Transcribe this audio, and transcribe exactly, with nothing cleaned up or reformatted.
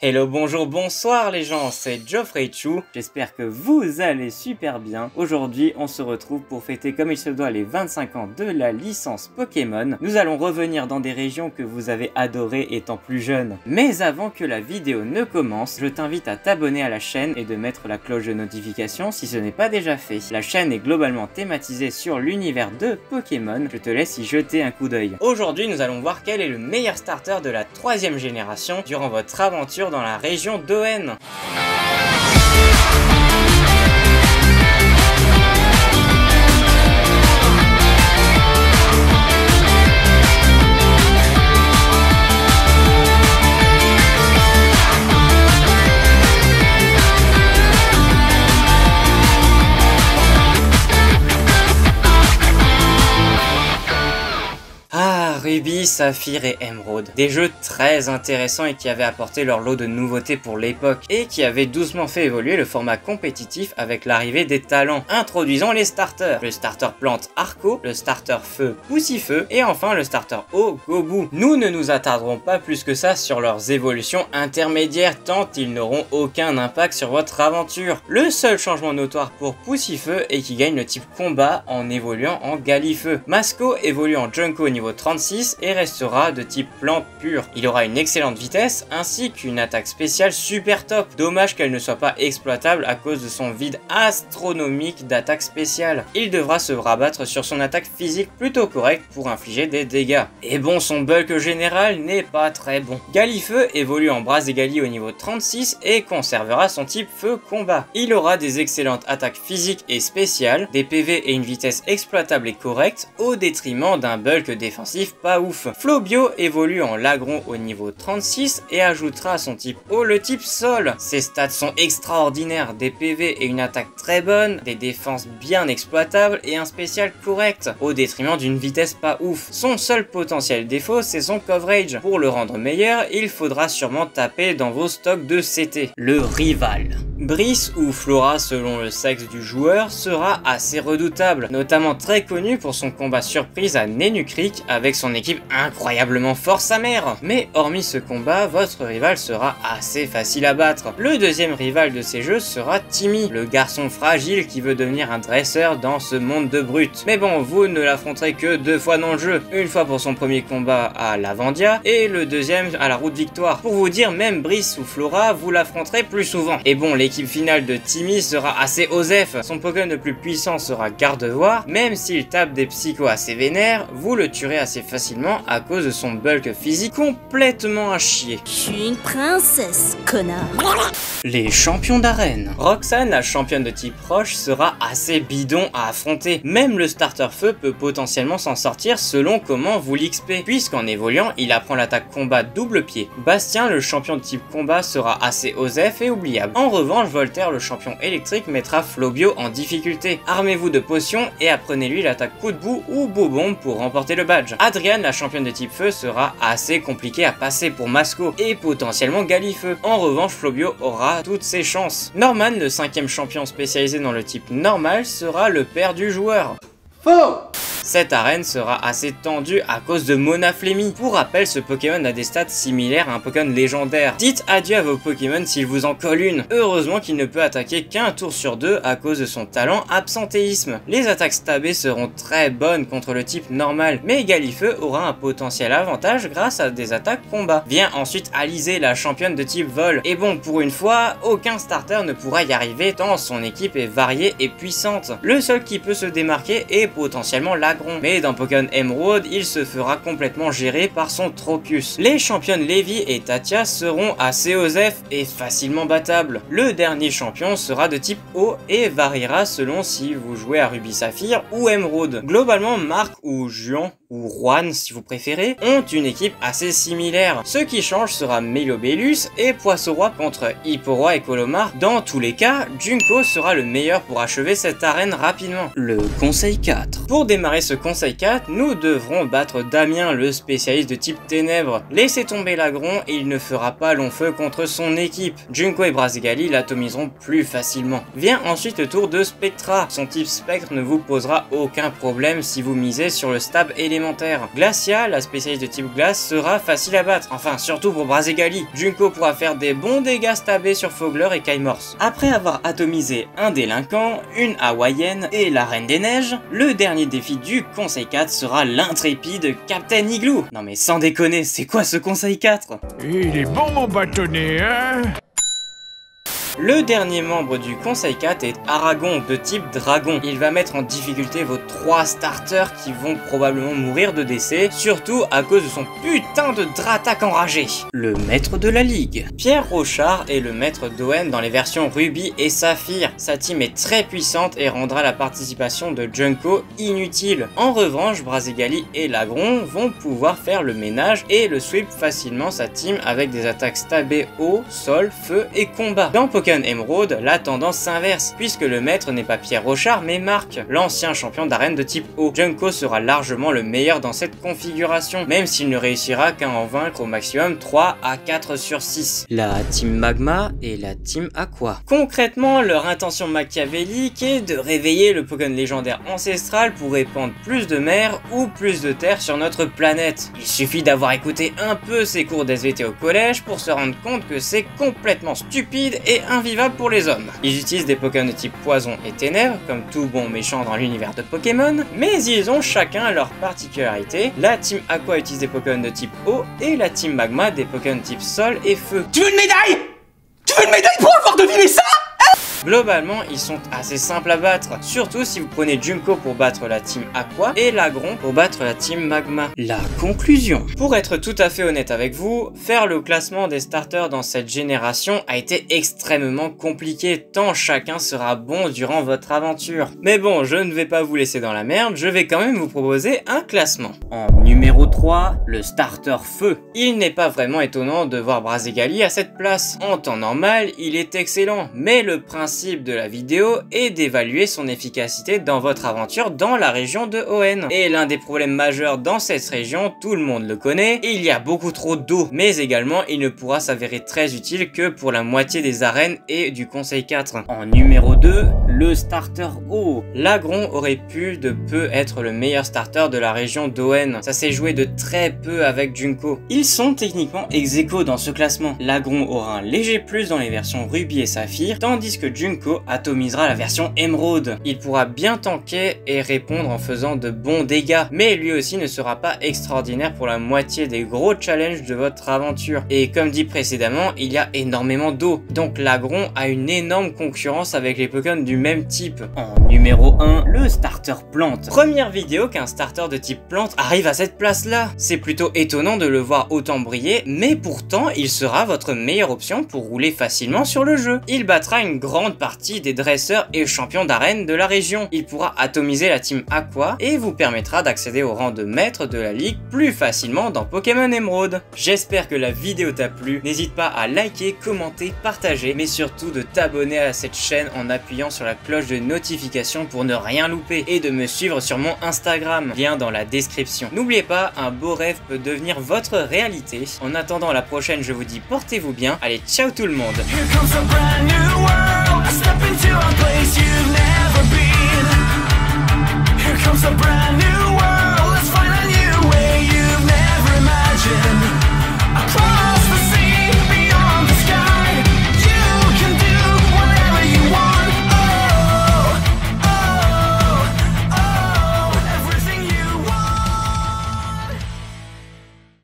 Hello, bonjour, bonsoir les gens, c'est Geoffrey-Chou, j'espère que vous allez super bien. Aujourd'hui, on se retrouve pour fêter comme il se doit les vingt-cinq ans de la licence Pokémon. Nous allons revenir dans des régions que vous avez adorées étant plus jeune. Mais avant que la vidéo ne commence, je t'invite à t'abonner à la chaîne et de mettre la cloche de notification si ce n'est pas déjà fait. La chaîne est globalement thématisée sur l'univers de Pokémon, je te laisse y jeter un coup d'œil. Aujourd'hui, nous allons voir quel est le meilleur starter de la troisième génération durant votre aventure dans la région d'Hoenn. Ruby, Saphir et Emerald. Des jeux très intéressants et qui avaient apporté leur lot de nouveautés pour l'époque et qui avaient doucement fait évoluer le format compétitif avec l'arrivée des talents, introduisant les starters. Le starter plante Arco, le starter feu Poussifeu et enfin le starter eau Gobu. Nous ne nous attarderons pas plus que ça sur leurs évolutions intermédiaires tant ils n'auront aucun impact sur votre aventure. Le seul changement notoire pour Poussifeu est qu'il gagne le type combat en évoluant en Galifeu. Masco évolue en Junko au niveau trente-six et restera de type plante pure. Il aura une excellente vitesse ainsi qu'une attaque spéciale super top. Dommage qu'elle ne soit pas exploitable à cause de son vide astronomique d'attaque spéciale. Il devra se rabattre sur son attaque physique plutôt correcte pour infliger des dégâts. Et bon, son bulk général n'est pas très bon. Galifeu évolue en Bras et Gali au niveau trente-six et conservera son type feu combat. Il aura des excellentes attaques physiques et spéciales, des P V et une vitesse exploitable et correcte au détriment d'un bulk défensif pas ouf. Flobio évolue en Lagron au niveau trente-six et ajoutera à son type eau le type sol. Ses stats sont extraordinaires, des P V et une attaque très bonne, des défenses bien exploitables et un spécial correct, au détriment d'une vitesse pas ouf. Son seul potentiel défaut, c'est son coverage. Pour le rendre meilleur, il faudra sûrement taper dans vos stocks de C T. Le rival. Brice ou Flora selon le sexe du joueur sera assez redoutable, notamment très connu pour son combat surprise à Nenu Creek avec son équipe incroyablement fort sa mère. Mais hormis ce combat, votre rival sera assez facile à battre. Le deuxième rival de ces jeux sera Timmy, le garçon fragile qui veut devenir un dresseur dans ce monde de brutes. Mais bon, vous ne l'affronterez que deux fois dans le jeu, une fois pour son premier combat à Lavandia et le deuxième à la route victoire. Pour vous dire, même Brice ou Flora, vous l'affronterez plus souvent. Et bon, l'équipe finale de Timmy sera assez osef, son Pokémon le plus puissant sera Gardevoir, même s'il tape des psychos assez vénères, vous le tuerez assez facilement à cause de son bulk physique complètement à chier. Je suis une princesse, connard. Les champions d'arène. Roxane, la championne de type roche, sera assez bidon à affronter. Même le starter feu peut potentiellement s'en sortir selon comment vous l'X P, puisqu'en évoluant, il apprend l'attaque combat double pied. Bastien, le champion de type combat, sera assez osef et oubliable. En revanche, Voltaire, le champion électrique, mettra Flobio en difficulté. Armez-vous de potions et apprenez-lui l'attaque coup de boue ou Bobombe pour remporter le badge. Adriane, la championne de type feu, sera assez compliquée à passer pour Masco et potentiellement Galifeu. En revanche, Flobio aura toutes ses chances. Norman, le cinquième champion spécialisé dans le type normal, sera le père du joueur. Faux! Cette arène sera assez tendue à cause de Monaflémie. Pour rappel, ce Pokémon a des stats similaires à un Pokémon légendaire. Dites adieu à vos Pokémon s'il vous en colle une. Heureusement qu'il ne peut attaquer qu'un tour sur deux à cause de son talent absentéisme. Les attaques stabées seront très bonnes contre le type normal, mais Galifeu aura un potentiel avantage grâce à des attaques combat. Vient ensuite Alizé, la championne de type vol. Et bon, pour une fois, aucun starter ne pourra y arriver tant son équipe est variée et puissante. Le seul qui peut se démarquer est potentiellement la mais dans Pokémon Emerald, il se fera complètement gérer par son Tropius. Les championnes Lévi et Tatia seront assez osef et facilement battables. Le dernier champion sera de type eau et variera selon si vous jouez à Ruby Saphir ou Emerald. Globalement, Marc ou Juan ou Juan si vous préférez, ont une équipe assez similaire. Ce qui change sera Melobellus et Poisson-Roi contre Hipporoi et Colomar. Dans tous les cas, Junko sera le meilleur pour achever cette arène rapidement. Le conseil quatre. Pour démarrer ce conseil quatre, nous devrons battre Damien, le spécialiste de type ténèbres. Laissez tomber Lagron et il ne fera pas long feu contre son équipe. Junko et Brazigali l'atomiseront plus facilement. Vient ensuite le tour de Spectra. Son type spectre ne vous posera aucun problème si vous misez sur le stab élémentaire. élémentaire. Glacia, la spécialiste de type glace, sera facile à battre, enfin surtout pour Brazegali. Junko pourra faire des bons dégâts stabés sur Fogler et Kaimorse. Après avoir atomisé un délinquant, une hawaïenne et la Reine des Neiges, le dernier défi du Conseil quatre sera l'intrépide Captain Igloo. Non mais sans déconner, c'est quoi ce Conseil quatre? Il est bon mon bâtonnet, hein? Le dernier membre du Conseil quatre est Aragon, de type dragon. Il va mettre en difficulté vos trois starters qui vont probablement mourir de décès, surtout à cause de son putain de Dratak enragé. Le maître de la ligue. Pierre Rochard est le maître d'Owen dans les versions Ruby et Saphir. Sa team est très puissante et rendra la participation de Junko inutile. En revanche, Brazegali et Lagron vont pouvoir faire le ménage et le sweep facilement sa team avec des attaques stabées eau, sol, feu et combat. Dans Pokémon Emerald, la tendance s'inverse, puisque le maître n'est pas Pierre Rochard mais Marc, l'ancien champion d'arène de type eau. Junko sera largement le meilleur dans cette configuration, même s'il ne réussira qu'à en vaincre au maximum trois à quatre sur six. La team Magma et la team Aqua. Concrètement, leur intention machiavélique est de réveiller le Pokémon légendaire ancestral pour répandre plus de mer ou plus de terre sur notre planète. Il suffit d'avoir écouté un peu ses cours d'S V T au collège pour se rendre compte que c'est complètement stupide et invivable pour les hommes. Ils utilisent des Pokémon de type poison et ténèbres, comme tout bon méchant dans l'univers de Pokémon, mais ils ont chacun leur particularité. La team Aqua utilise des Pokémon de type eau et la team Magma des Pokémon de type sol et feu. Tu veux une médaille? Tu veux une médaille pour avoir deviné ça? Globalement, ils sont assez simples à battre, surtout si vous prenez Junko pour battre la team Aqua et Lagron pour battre la team Magma. La conclusion. Pour être tout à fait honnête avec vous, faire le classement des starters dans cette génération a été extrêmement compliqué, tant chacun sera bon durant votre aventure. Mais bon, je ne vais pas vous laisser dans la merde, je vais quand même vous proposer un classement. En numéro trois, le starter feu. Il n'est pas vraiment étonnant de voir Brazegali à cette place. En temps normal, il est excellent, mais le principe de la vidéo est d'évaluer son efficacité dans votre aventure dans la région de Hoenn. Et l'un des problèmes majeurs dans cette région, tout le monde le connaît, il y a beaucoup trop d'eau, mais également il ne pourra s'avérer très utile que pour la moitié des arènes et du Conseil quatre. En numéro deux, le starter eau. Lagron aurait pu de peu être le meilleur starter de la région d'Hoenn. Ça s'est joué de très peu avec Junko. Ils sont techniquement ex aequo dans ce classement. Lagron aura un léger plus dans les versions Ruby et Saphir, tandis que Junko atomisera la version Emerald. Il pourra bien tanker et répondre en faisant de bons dégâts, mais lui aussi ne sera pas extraordinaire pour la moitié des gros challenges de votre aventure. Et comme dit précédemment, il y a énormément d'eau, donc Lagron a une énorme concurrence avec les Pokémon du même type. En numéro un, le starter plante. Première vidéo qu'un starter de type plante arrive à cette place là. C'est plutôt étonnant de le voir autant briller, mais pourtant il sera votre meilleure option pour rouler facilement sur le jeu. Il battra une grande partie des dresseurs et champions d'arène de la région. Il pourra atomiser la team Aqua et vous permettra d'accéder au rang de maître de la ligue plus facilement dans Pokémon Emerald. J'espère que la vidéo t'a plu. N'hésite pas à liker, commenter, partager, mais surtout de t'abonner à cette chaîne en appuyant sur la cloche de notification pour ne rien louper et de me suivre sur mon Instagram, lien dans la description. N'oubliez pas, un beau rêve peut devenir votre réalité. En attendant la prochaine, je vous dis portez-vous bien. Allez, ciao tout le monde. Step into a place you've never been. Here comes a brand new world. Let's find a new way you've never imagined.